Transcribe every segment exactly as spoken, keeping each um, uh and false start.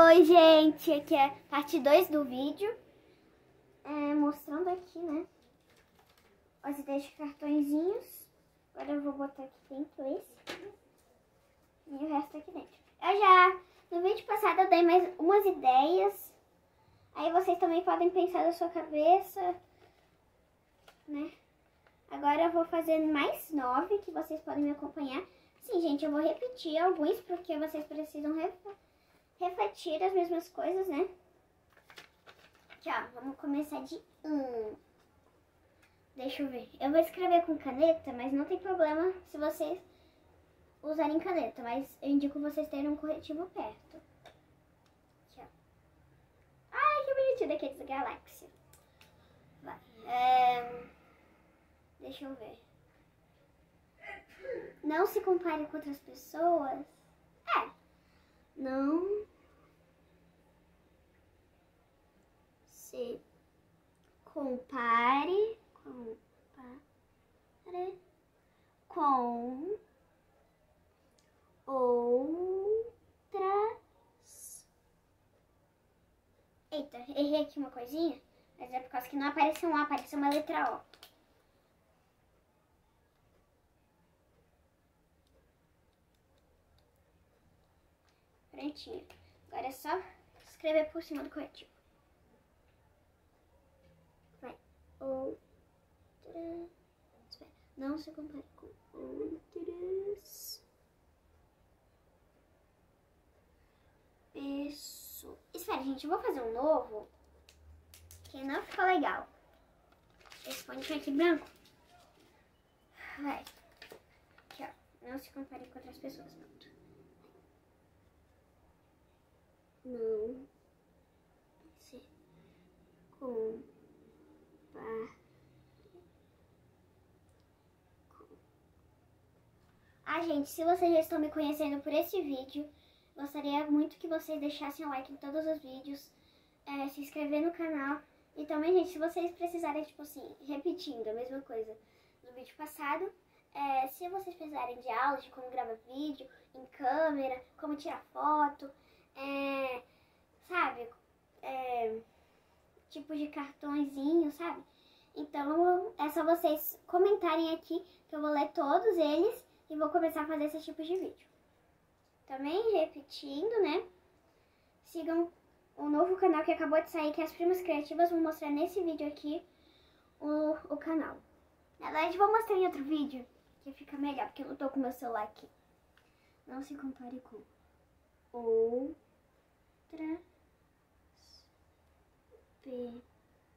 Oi, gente, aqui é parte dois do vídeo, é, mostrando aqui, né, as ideias de cartõezinhos. Agora eu vou botar aqui dentro esse e o resto aqui dentro. Eu já, no vídeo passado eu dei mais umas ideias, aí vocês também podem pensar na sua cabeça, né. Agora eu vou fazer mais nove, que vocês podem me acompanhar. Sim, gente, eu vou repetir alguns, porque vocês precisam refletir. refletir as mesmas coisas, né? Aqui, ó, vamos começar de um. Deixa eu ver. Eu vou escrever com caneta, mas não tem problema se vocês usarem caneta, mas eu indico vocês terem um corretivo perto. Aqui, ó. Ai, que bonitinho daqueles da galáxia. Vai. É... Deixa eu ver. Não se compare com outras pessoas. É. Não se compare, compare com outras. Eita, errei aqui uma coisinha, mas é por causa que não apareceu um A, apareceu uma letra O. Prontinho. Agora é só escrever por cima do corretivo. Vai. Outra. Espera. Não se compare com outras pessoas. Espera, gente. Eu vou fazer um novo que não ficou legal. Esse pontinho aqui branco. Vai. Aqui, ó. Não se compare com outras pessoas. Pronto. Não se compare com... Ah, gente, se vocês já estão me conhecendo por esse vídeo, gostaria muito que vocês deixassem o like em todos os vídeos, é, se inscrever no canal. E também, gente, se vocês precisarem, tipo assim, repetindo a mesma coisa do vídeo passado, é, se vocês precisarem de aulas de como gravar vídeo em câmera, como tirar foto, É, sabe, é, tipo de cartõezinho, sabe? Então é só vocês comentarem aqui que eu vou ler todos eles e vou começar a fazer esse tipo de vídeo. Também repetindo, né? Sigam o novo canal que acabou de sair, que é as Primas Criativas. Vou mostrar nesse vídeo aqui o, o canal. Na verdade, vou mostrar em outro vídeo que fica melhor, porque eu não tô com meu celular aqui. Não se compare com outras pessoas.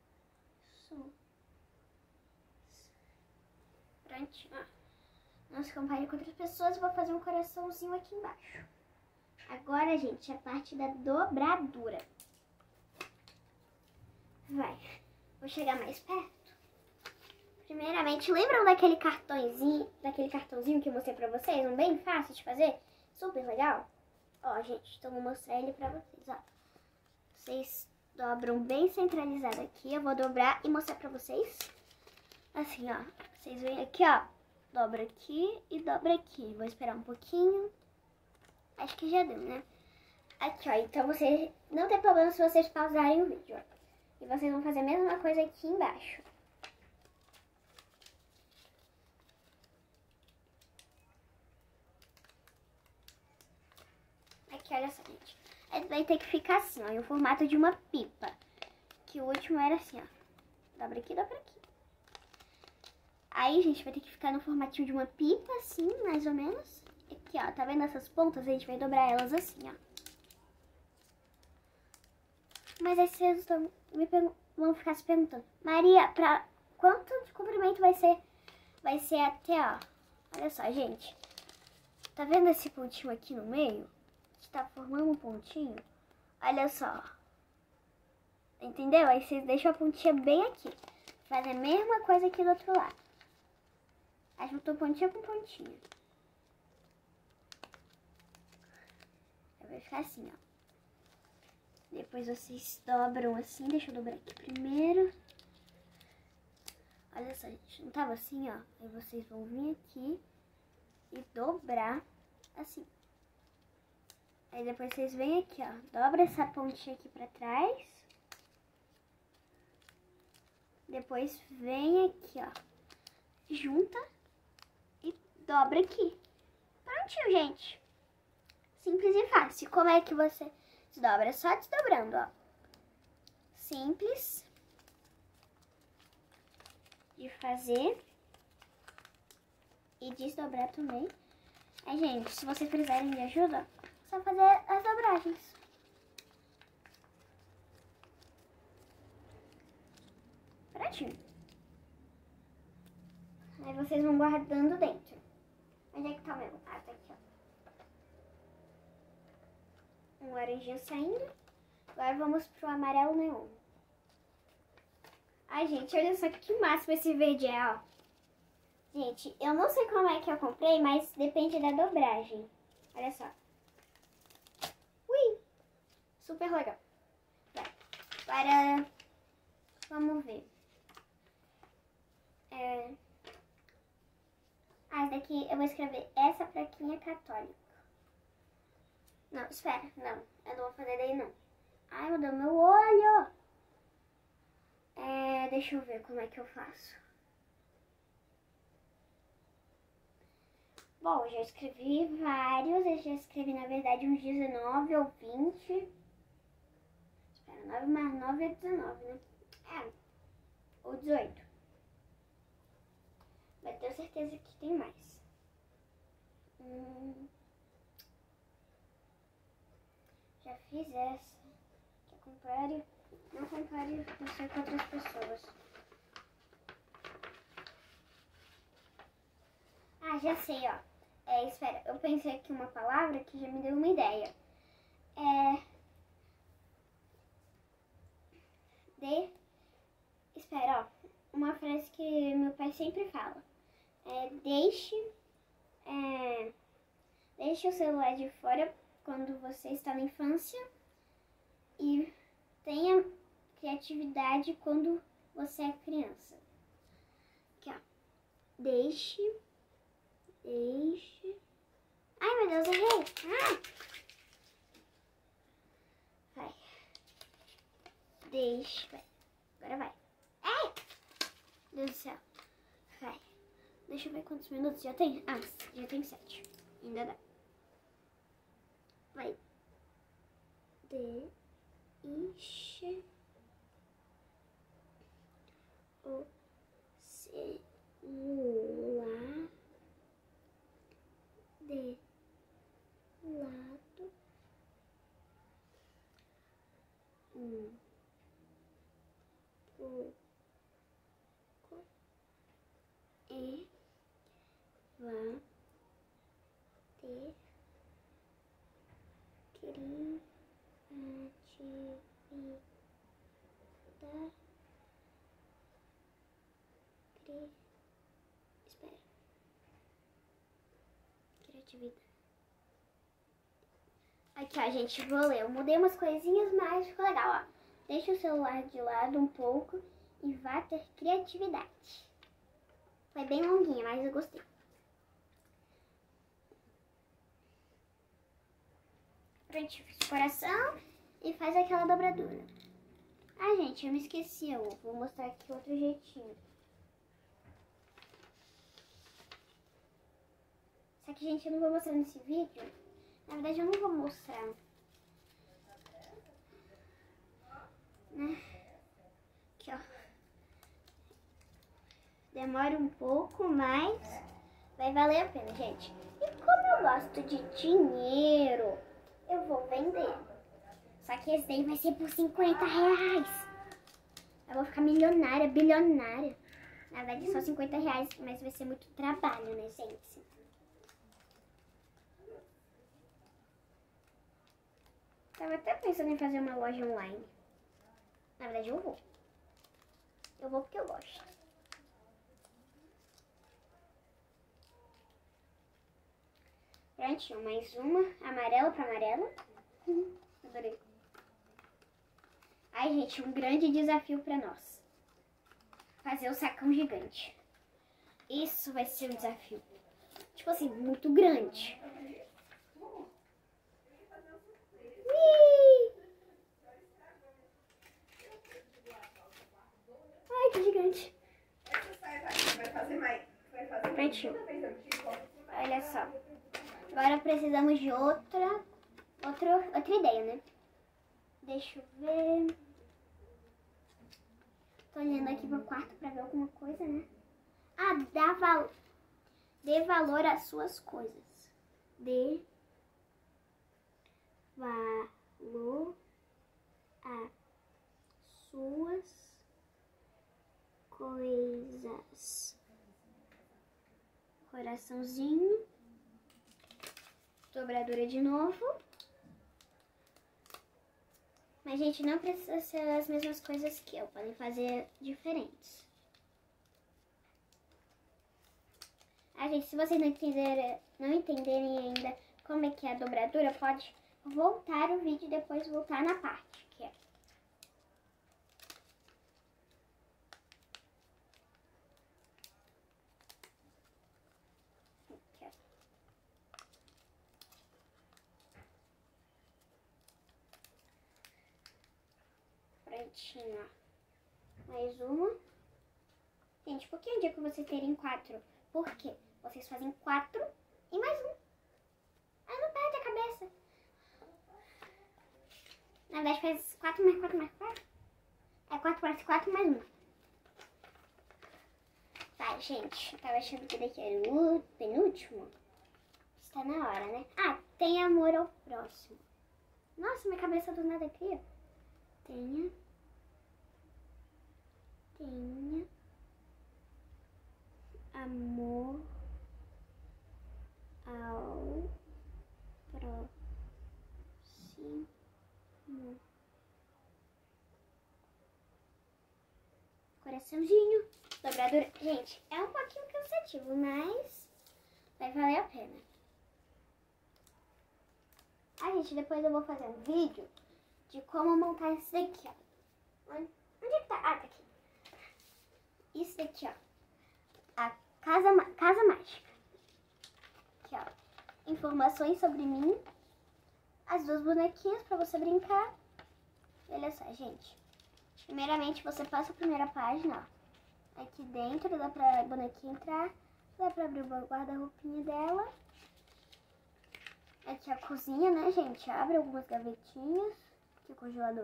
Prontinho. Ah, não se compare com outras pessoas. Vou fazer um coraçãozinho aqui embaixo. Agora, gente, a parte da dobradura. Vai. Vou chegar mais perto. Primeiramente, lembram daquele cartãozinho, daquele cartãozinho que eu mostrei pra vocês? Um bem fácil de fazer? Super legal? Ó, gente, então vou mostrar ele pra vocês, ó. Vocês dobram bem centralizado aqui. Eu vou dobrar e mostrar pra vocês. Assim, ó. Vocês vêm aqui, ó. Dobra aqui e dobra aqui. Vou esperar um pouquinho. Acho que já deu, né? Aqui, ó. Então, vocês... não tem problema se vocês pausarem o vídeo, ó. E vocês vão fazer a mesma coisa aqui embaixo. Aqui, olha só, gente. Ele vai ter que ficar assim, ó, em formato de uma pipa. Que o último era assim, ó. Dobra aqui, dobra aqui. Aí, gente, vai ter que ficar no formatinho de uma pipa, assim, mais ou menos. Aqui, ó, tá vendo essas pontas? A gente vai dobrar elas assim, ó. Mas aí vocês estão me vão ficar se perguntando: Maria, pra quanto de comprimento vai ser? Vai ser até, ó. Olha só, gente. Tá vendo esse pontinho aqui no meio? Tá formando um pontinho. Olha só. Entendeu? Aí vocês deixam a pontinha bem aqui. Faz a mesma coisa aqui do outro lado. Aí juntou pontinha com pontinha. Aí vai ficar assim, ó. Depois vocês dobram assim. Deixa eu dobrar aqui primeiro. Olha só, gente. Não tava assim, ó. Aí vocês vão vir aqui e dobrar assim. Aí depois vocês vêm aqui, ó. Dobra essa pontinha aqui pra trás. Depois vem aqui, ó. Junta e dobra aqui. Prontinho, gente. Simples e fácil. Como é que você desdobra? É só desdobrando, ó. Simples de fazer e desdobrar também. Aí, gente, se vocês precisarem de ajuda, é só fazer as dobragens. Prontinho. Aí vocês vão guardando dentro. Onde é que tá o meu? Ah, tá aqui, ó. Um laranjinho saindo. Agora vamos pro amarelo neon. Ai, gente, olha só que máximo esse verde é, ó. Gente, eu não sei como é que eu comprei, mas depende da dobragem. Olha só. Ui! Super legal. Vai. Agora, vamos ver. É... Ah, esse daqui eu vou escrever essa plaquinha católica. Não, espera, não. Eu não vou fazer daí, não. Ai, mudou meu olho! É, deixa eu ver como é que eu faço. Bom, eu já escrevi vários. Eu já escrevi, na verdade, uns dezenove ou vinte. Espera, nove mais nove é dezenove, né? É, ou dezoito. Mas tenho certeza que tem mais. Hum, já fiz essa. Quer compare? Não compare você com outras pessoas. Ah, já sei, ó. É, espera, eu pensei aqui uma palavra que já me deu uma ideia. É... De... Espera, ó. Uma frase que meu pai sempre fala. É, deixe... É, deixe o celular de fora quando você está na infância. E tenha criatividade quando você é criança. Aqui, ó. Deixe... Deixe... Ai, meu Deus, errei. Ah! Vai. Deixe... Vai. Agora vai. Ai! Meu Deus do céu. Vai. Deixa eu ver quantos minutos já tem. Ah, já tem sete. Ainda dá. Vai. Deixe... O celular de lado um pouco e vá ter criatividade. Cri... Espera. Criatividade. Aqui, ó, gente, vou ler. Eu mudei umas coisinhas, mas ficou legal, ó. Deixa o celular de lado um pouco e vá ter criatividade. Foi bem longuinha, mas eu gostei. Pronto, fiz o coração e faz aquela dobradura. Ah, gente, eu me esqueci. Eu vou mostrar aqui outro jeitinho. Só que, gente, eu não vou mostrar nesse vídeo. Na verdade, eu não vou mostrar. Né? Aqui, ó. Demora um pouco, mas vai valer a pena, gente. E como eu gosto de dinheiro, eu vou vender. Só que esse daí vai ser por cinquenta reais. Eu vou ficar milionária, bilionária. Na verdade, é só cinquenta reais, mas vai ser muito trabalho, né, gente? Tava até pensando em fazer uma loja online. Na verdade, eu vou. Eu vou porque eu gosto. Prontinho, mais uma. Amarela pra amarela. Uhum, adorei. Ai, gente, um grande desafio pra nós. Fazer o sacão gigante. Isso vai ser um desafio. Tipo assim, muito grande. Ui! Ai, que gigante. Vai fazer mais. Vai fazer Prontinho. Olha só. Agora precisamos de outra, outra, outra ideia, né? Deixa eu ver. Tô olhando aqui pro quarto pra ver alguma coisa, né? Ah, dá val... dê valor às suas coisas. Dê valor às suas coisas. Coraçãozinho. Dobradura de novo. Mas, gente, não precisa ser as mesmas coisas que eu. Podem fazer diferentes. Ah, gente, se vocês não entenderem, não entenderem ainda como é que é a dobradura, pode voltar o vídeo e depois voltar na parte que é. Aqui, ó. Prontinho, ó. Mais uma. Gente, por que eu digo que vocês terem quatro? Por quê? Vocês fazem quatro e mais um. Aí não perde a cabeça. Na verdade faz quatro mais quatro mais quatro. É quatro mais quatro mais um. Tá, gente. Eu tava achando que daqui era o penúltimo. Está na hora, né? Ah, tem amor ao próximo. Nossa, minha cabeça do nada aqui, ó. Tenha. Tenha. Amor ao próximo. Coraçãozinho. Dobradura. Gente, é um pouquinho cansativo, mas vai valer a pena. Ah, gente, depois eu vou fazer um vídeo de como montar isso daqui, ó. Onde, onde é que tá? Ah, tá aqui. Isso daqui, ó. A casa, casa mágica. Aqui, ó. Informações sobre mim. As duas bonequinhas pra você brincar. E olha só, gente. Primeiramente, você passa a primeira página, ó. Aqui dentro, dá pra bonequinha entrar. Dá pra abrir o guarda-roupinha dela. Aqui a cozinha, né, gente? Abre algumas gavetinhas. Aqui o congelador.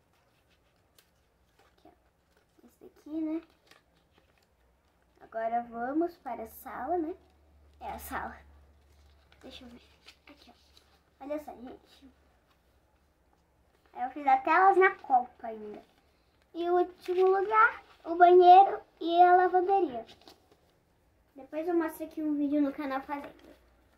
Aqui, ó. Esse daqui, né? Agora vamos para a sala, né? É a sala. Deixa eu ver. Aqui, ó. Olha só, gente. Eu fiz até elas na copa ainda. E o último lugar, o banheiro e a lavanderia. Depois eu mostro aqui um vídeo no canal fazendo.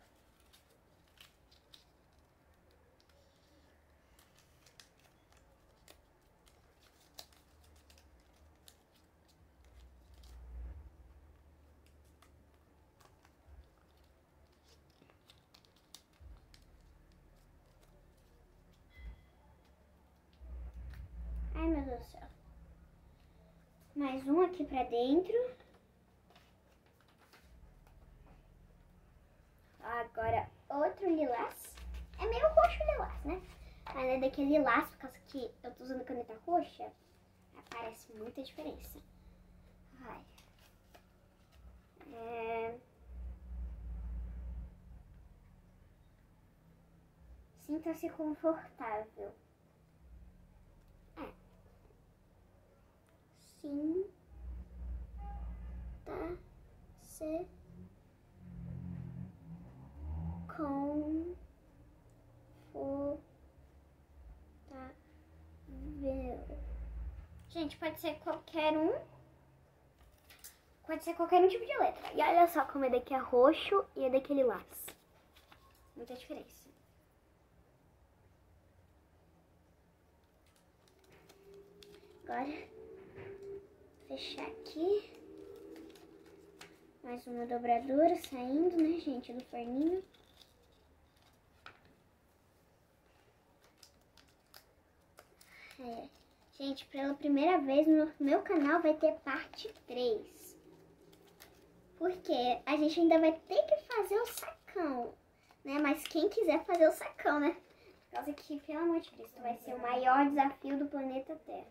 Ai, meu Deus do céu. Mais um aqui pra dentro. Agora outro lilás. É meio roxo lilás, né? Mas é daquele lilás, por causa que eu tô usando caneta roxa. Aparece muita diferença. Vai. É... Sinta-se confortável. É. Sinta-se confortável. Gente, pode ser qualquer um. Pode ser qualquer um tipo de letra. E olha só como é daqui é roxo e é daquele lilás. Muita diferença. Agora, fechar aqui. Mais uma dobradura saindo, né, gente, do forninho. É. Gente, pela primeira vez no meu canal vai ter parte três. Porque a gente ainda vai ter que fazer o sacão, né? Mas quem quiser fazer o sacão, né? Por causa que, pelo amor de Cristo, vai ser o maior desafio do planeta Terra.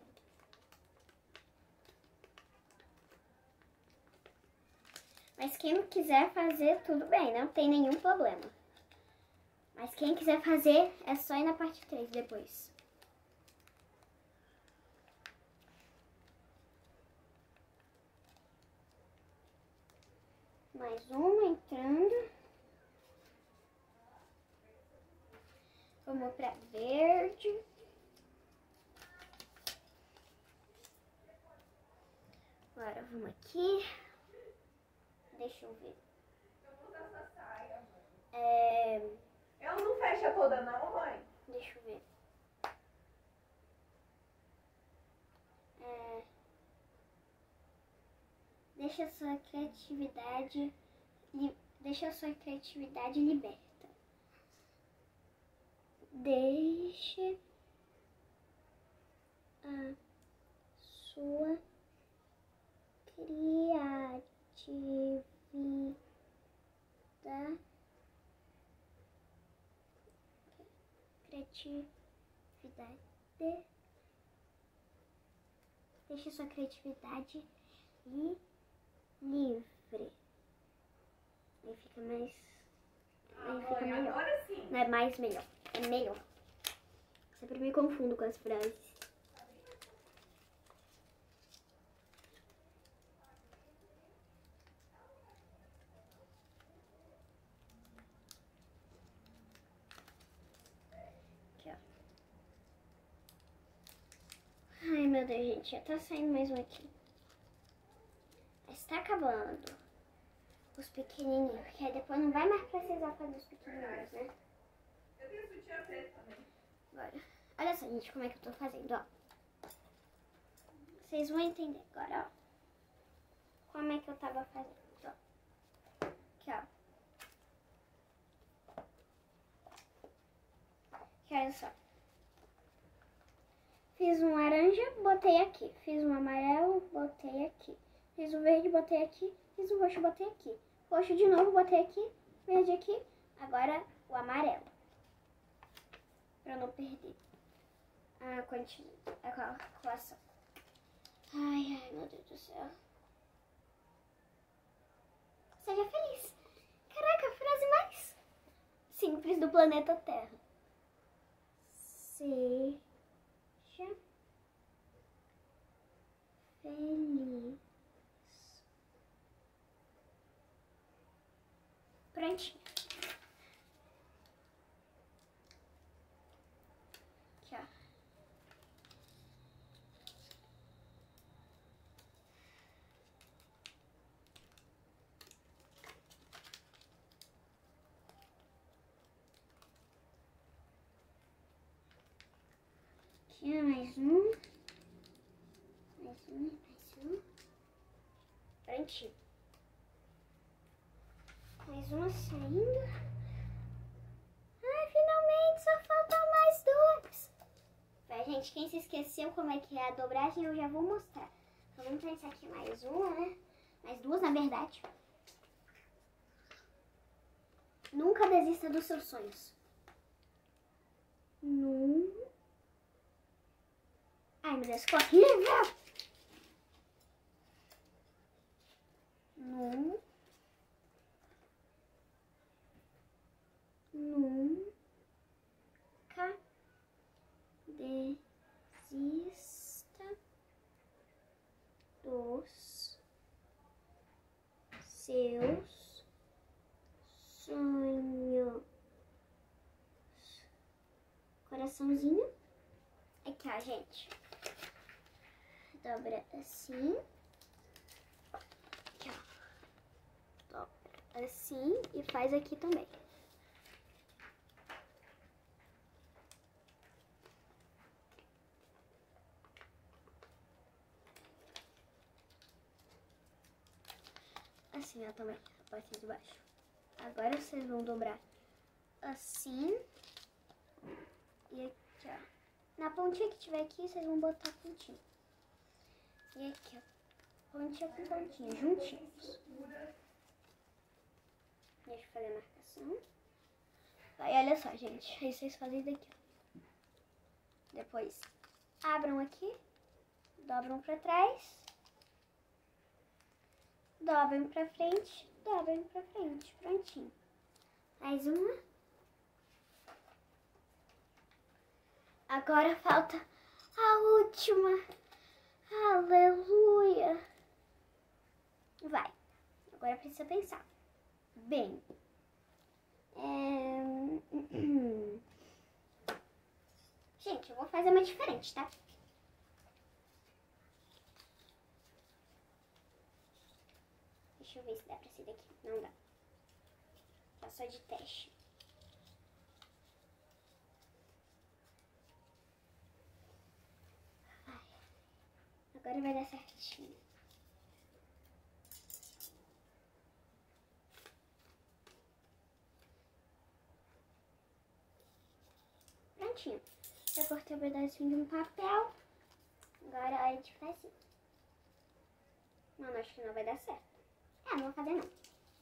Mas quem não quiser fazer, tudo bem, não tem nenhum problema. Mas quem quiser fazer, é só ir na parte três depois. Mais uma entrando. Vamos pra verde. Agora vamos aqui. Deixa eu ver. Eu vou usar essa saia, mãe. É... Ela não fecha toda não, mãe? Deixa eu ver. É... Deixa a sua criatividade... Li... Deixa a sua criatividade liberta. Deixe a sua criatividade criatividade deixe a sua criatividade li, livre. Aí fica mais Ah, aí fica mãe, melhor. agora sim. Não é mais melhor, é melhor. Sempre me confundo com as frases. Aqui, ó. Ai, meu Deus, gente, já tá saindo mais um aqui. Mas tá acabando os pequenininhos, porque aí depois não vai mais precisar fazer os pequenininhos, né? Eu tenho sutiã preto também. Agora, olha só, gente, como é que eu tô fazendo, ó. Vocês vão entender agora, ó. Como é que eu tava fazendo, ó. Aqui, ó. Aqui, olha só. Fiz um laranja, botei aqui. Fiz um amarelo, botei aqui. Fiz o verde, botei aqui. Fiz o roxo, botei aqui. Roxo de novo, botei aqui. Verde aqui. Agora o amarelo. Pra não perder a quantidade, a calculação. Ai, ai, meu Deus do céu. Seja feliz. Caraca, a frase mais simples do planeta Terra. Seja feliz. Prontinho. Aqui, ó. Aqui, mais um. Mais um, mais um. Prontinho. Mais uma saindo. Ai, finalmente, só faltam mais dois. Pra gente, quem se esqueceu como é que é a dobragem, eu já vou mostrar. Então, vamos pensar aqui mais uma, né? Mais duas, na verdade. Nunca desista dos seus sonhos. Num... Ai, meu Deus, ficou horrível! Num... Nunca desista dos seus sonhos. Coraçãozinho. Aqui, ó, gente. Dobra assim. Aqui, ó. Dobra assim e faz aqui também. Assim, ó, também, a parte de baixo. Agora vocês vão dobrar assim. E aqui, ó. Na pontinha que tiver aqui, vocês vão botar a pontinha. E aqui, ó. Pontinha com pontinha, juntinhos. Deixa eu fazer a marcação. Aí, olha só, gente. Aí vocês fazem daqui, ó. Depois abram aqui, dobram pra trás, dobrem pra frente, dobrem pra frente, prontinho. Mais uma. Agora falta a última. Aleluia. Vai. Agora precisa pensar. Bem. É... Gente, eu vou fazer uma diferente, tá? Deixa eu ver se dá pra ser daqui. Não dá. Tá só de teste. Vai. Agora vai dar certinho. Prontinho. Já cortei um pedacinho de um papel. Agora é hora de fazer. Não, acho que não vai dar certo. É, não vou fazer não.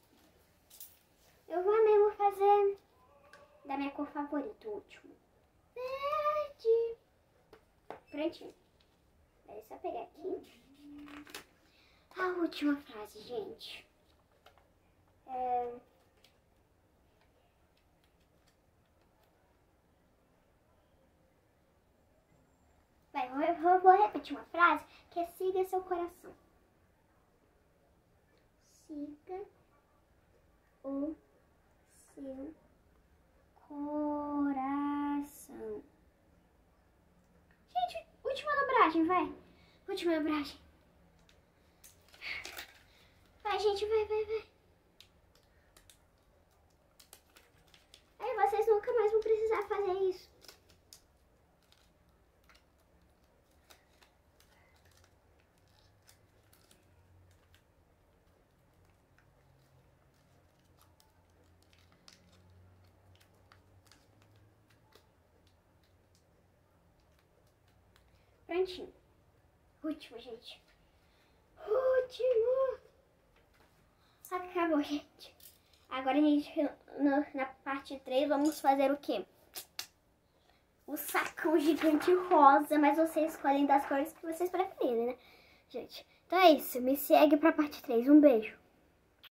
Eu vou mesmo fazer da minha cor favorita, o último. Verde. Prontinho. É só pegar aqui. A última frase, gente. É... Vai, eu vou, vou repetir uma frase que é siga seu coração. Siga o seu coração. Gente, última dobragem, vai. Última dobragem. Vai, gente, vai, vai, vai. Aí vocês nunca mais vão precisar fazer isso. Prontinho. Último, gente. Último. Acabou, gente. Agora, a gente, no, na parte três, vamos fazer o quê? O sacão gigante rosa, mas vocês escolhem das cores que vocês preferirem, né, gente? Então é isso. Me segue pra parte três. Um beijo.